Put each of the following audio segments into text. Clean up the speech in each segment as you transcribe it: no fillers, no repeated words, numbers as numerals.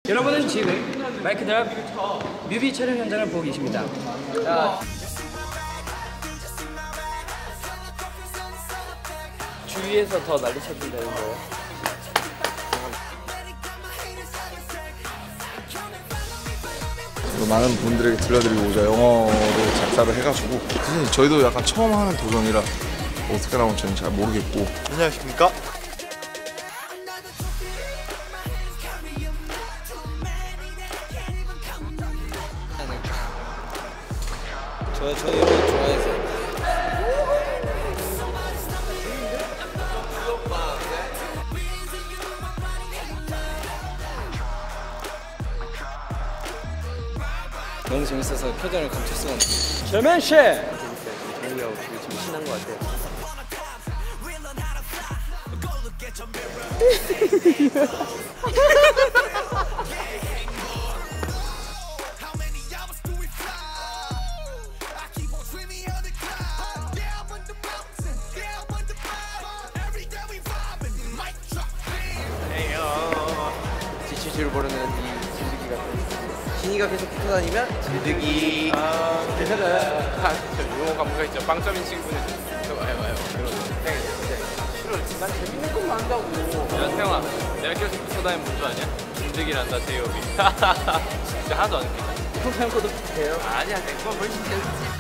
여러분은 지금 마이크 드랍 뮤비 촬영 현장을 보고 계십니다. 자, 주위에서 더 난리 쳐준다는 거예요. 많은 분들에게 들려드리고자 영어로 작사를 해가지고 사실 저희도 약간 처음 하는 도전이라 어떻게 나올지 저는 잘 모르겠고. 안녕하십니까? 저 이런 거 좋아해서. 너무 재밌어서 표정을 감출 수가 없어요. 절맨씨! 정우형 지금 신난 것 같아요. 지치지를 모르는 이 진드기가 신이가 계속 붙어다니면 진드기. 저 용어 과목가 있죠. 빵점인 친구는 와요. 난 재밌는 것만 한다고. 야 태영아, 내가 계속 붙어다니면 뭔 줄 아냐? 진드기란다 제이홉이. 진짜 하나도 안 웃기다. 평소형 것도 비슷해요. 아니야, 내거 훨씬 재밌지.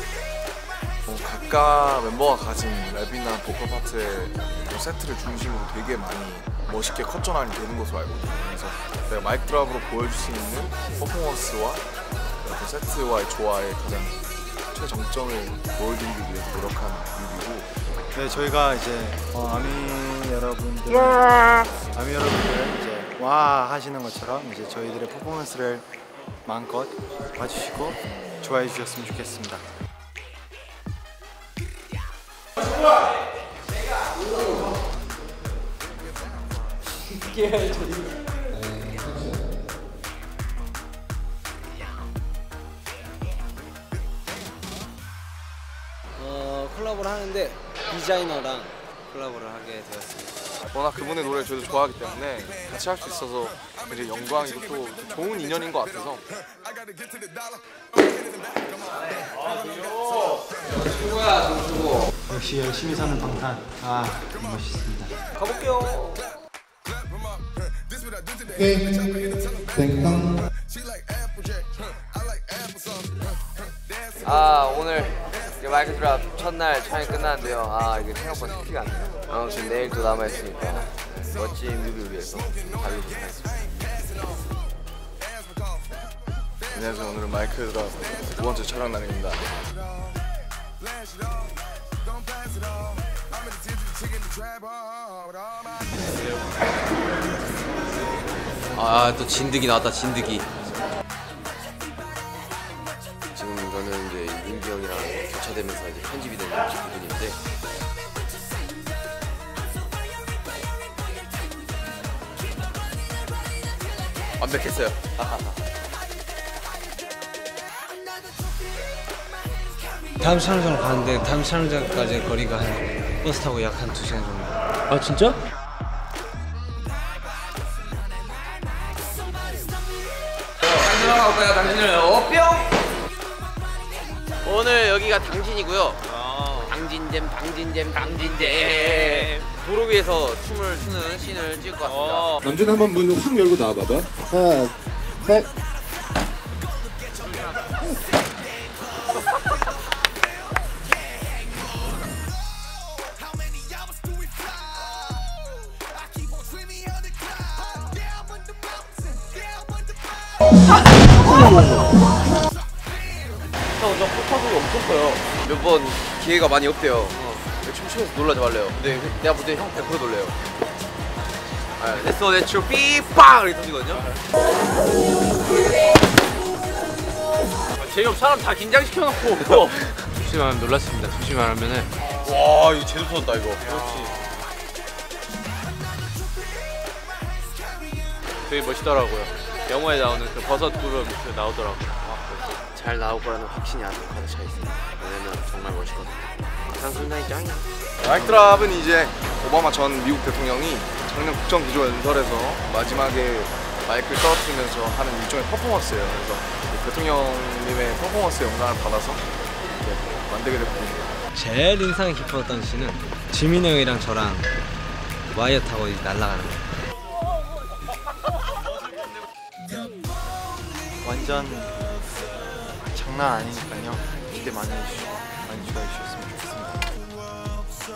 각각 멤버가 가진 랩이나 보컬 파트의 세트를 중심으로 되게 많이 멋있게 컷전환이 되는 것으로 알고 있거든요. 그래서 내가 마이크 드랍으로 보여줄 수 있는 퍼포먼스와 그 세트와의 조화의 가장 최정점을 보여드리기 위해서 노력한 뮤비고. 네, 저희가 이제 아미 여러분들 이제 와 하시는 것처럼 이제 저희들의 퍼포먼스를 마음껏 봐주시고 좋아해 주셨으면 좋겠습니다. 콜라보를 하는데 디자이너랑 콜라보를 하게 되었습니다. 워낙 그분의 노래를 저도 좋아하기 때문에 같이 할 수 있어서 굉장히 영광이고 또 좋은 인연인 것 같아서. 역시 열심히 사는 방탄. 멋있습니다. 가볼게요. 오늘 마이크 드랍 첫날 촬영이 끝났는데요. 이게 생각보다 쉽지가 않네요. 아무튼 내일 또 남아있으니까 멋진 뮤비를 위해서 달리도록 하겠습니다. 안녕하세요. 오늘은 마이크 드랍 두 번째 촬영 날입니다. 또 진드기 나왔다. 진드기. 지금 저는 이제 민기 형이랑 교차되면서 이제 편집이 되는 부분인데 완벽했어요. 다음 촬영장으로 가는데 다음 촬영장까지 거리가 한 버스 타고 약 한 2시간 정도. 아 진짜? 당신을 오늘 여기가 당진이고요. 당진잼 도로 위에서 춤을 추는 씬을 찍을 것 같습니다. 남준 한번 문 확 열고 나와봐봐. 하나, 셋. 저 포탑이 엄청 커요. 몇 번 기회가 많이 없대요. 춤추면서 놀라지 말래요. 근데 내가 볼 때 형 100% 놀래요. 됐어, 내 춤 삐빵! 이렇게 터지거든요. 제이홉 사람 다 긴장시켜놓고. 솔직히 말하면 놀랐습니다. 솔직히 말하면은. 와, 이거 제대로 터졌다, 이거. 그렇지. 되게 멋있더라고요. 영화에 나오는 그 버섯 구름 그 나오더라고요. 잘 나올 거라는 확신이 아주 가득 차 있습니다. 왜냐면 정말 멋있거든요. 상순단이 짱이야. 마이크 드랍은 이제 오바마 전 미국 대통령이 작년 국정기조연설에서 마지막에 마이크를 떨어뜨리면서 하는 일종의 퍼포먼스예요. 그래서 대통령님의 퍼포먼스 영감을 받아서 이렇게 만들게 됐거든요. 제일 인상 깊었던 씬은 지민 형이랑 저랑 와이어 타고 날아가는 거. 완전 장난 아니니까요. 기대 많이 해주시고 많이 좋아해 주셨으면 좋겠습니다.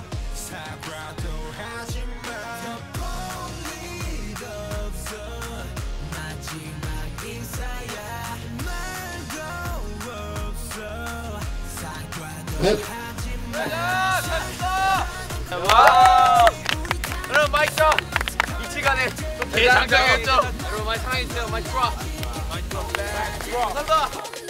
와! 여러분 마이크 줘! 이 시간에 또 대장장했죠? 여러분 많이 사랑해주세요. 마이크 줘! 감사합니다.